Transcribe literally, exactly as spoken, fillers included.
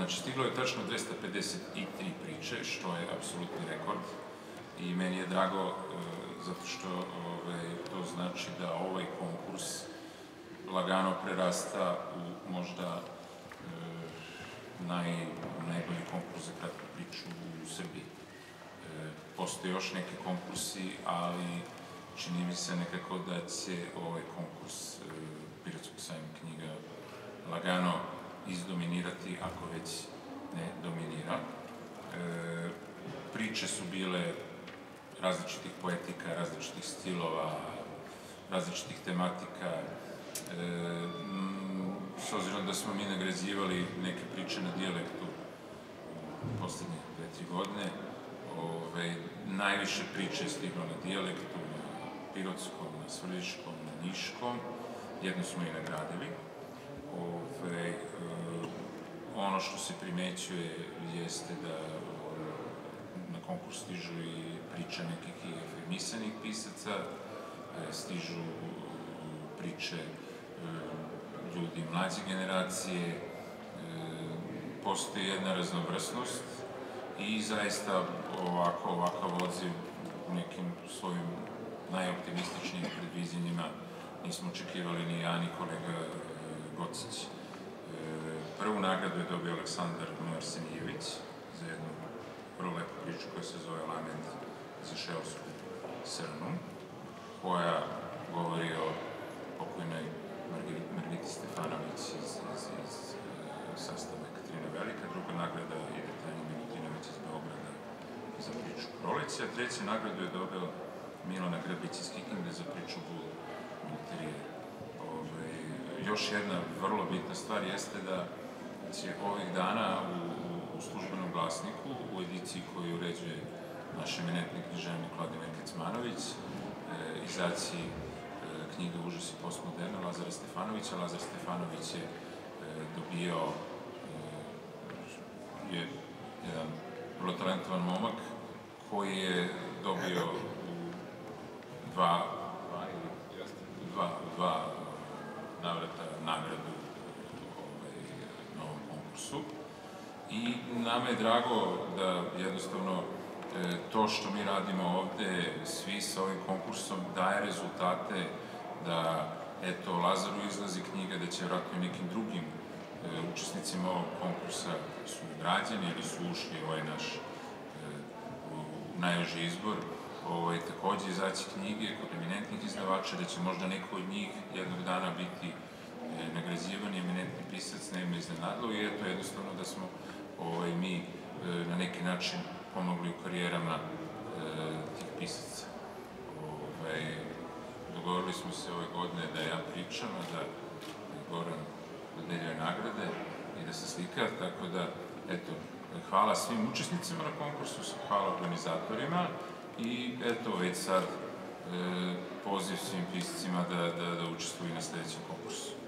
Znači, stiglo je tačno dvesta pedeset tri priče, što je apsolutni rekord. I meni je drago zato što to znači da ovaj konkurs lagano prerasta u možda najbolji konkurs za kratku priču u Srbiji. Postoje još neki konkursi, ali čini mi se nekako da će ovaj konkurs Pirotskog sajma knjiga lagano izdominirati, ako već ne dominira. Priče su bile različitih poetika, različitih stilova, različitih tematika. S obzirom da smo mi nagrađivali neke priče na dijalektu u poslednje dve, tri godine, najviše priče je stiglo na dijalektu, na pirotskom, na svrljiškom, na niškom. Jednu smo i nagradili. Ono što se primećuje jeste da na konkurs stižu i priče nekih i afirmisanih pisaca, stižu priče ljudi mlađe generacije, postoji jedna raznovrsnost i zaista ovakav odziv u nekim svojim najoptimističnijim predviđenjima nismo očekivali ni ja, ni kolega Gocić. Prvu nagradu je dobio Aleksandar Arsenijević za jednu vrlo lepu priču koja se zove Lament za šeosku srnu, koja govori o pokojnoj Margiti Stefanović iz sastava Katarina Velika. Druga nagrada ide Tanja Milutinović iz Beograda za priču Proleća. Treću nagradu je dobio Milana Grbić iz Kikinde za priču Bul Multerije. Još jedna vrlo bitna stvar jeste da će ovih dana u Službenom glasniku, u ediciji koju uređuje naš eminentni književnik Vladimir Kecmanović, izaći knjiga Užas i postmoderna Lazara Stefanovića. Lazar Stefanović je dobio, je jedan vrlo talentovan momak koji je dobio u dva dva navrata nagradu na ovom konkursu. I nama je drago da jednostavno to što mi radimo ovde, svi sa ovim konkursom, daje rezultate da, eto, Lazaru izlazi knjiga, da će vratno i nekim drugim učesnicima ovog konkursa su nagrađeni ili su ušli u ovaj naš najuži izbor, takođe izaći knjige kod eminentnih izdavača, da će možda neko od njih jednog dana biti nagrađivan, eminentni pisac, nema iznenadlo i eto jednostavno da smo mi na neki način pomogli u karijerama tih pisaca. Dogovorili smo se ove godine da ja pričam, a da Goran dodeljuje nagrade i da se slika, tako da, eto, hvala svim učesnicima na konkursu, hvala organizatorima i eto, već sad poziv svim piscima da učestvuju na sledećem konkursu.